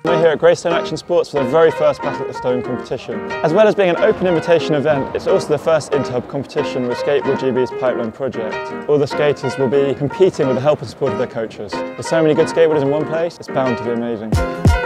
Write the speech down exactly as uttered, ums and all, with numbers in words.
We're here at Graystone Action Sports for the very first Battle at the Stone competition. As well as being an open invitation event, it's also the first inter-hub competition with Skateboard G B's Pipeline project. All the skaters will be competing with the help and support of their coaches. There's so many good skateboarders in one place, it's bound to be amazing.